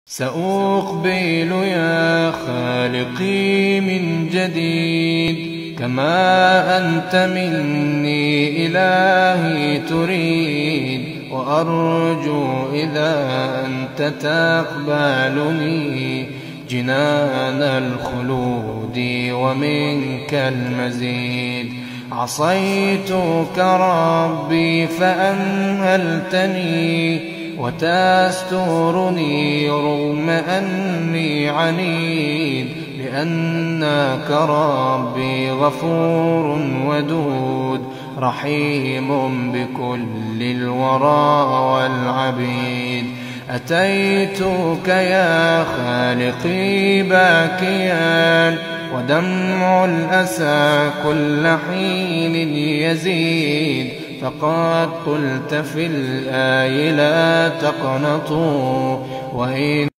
سأقبل يا خالقي من جديد كما أنت مني إلهي تريد، وأرجو إذا أنت تقبلني جنان الخلود ومنك المزيد. عصيتك ربي فأمهلتني وتسترني رغم أني عنيد، لأنك ربي غفور ودود رحيم بكل الورى والعبيد. أتيتك يا خالقي باكيا ودمع الأسى كل حين يزيد، فقد قلت في الآي لا تقنطوا وإن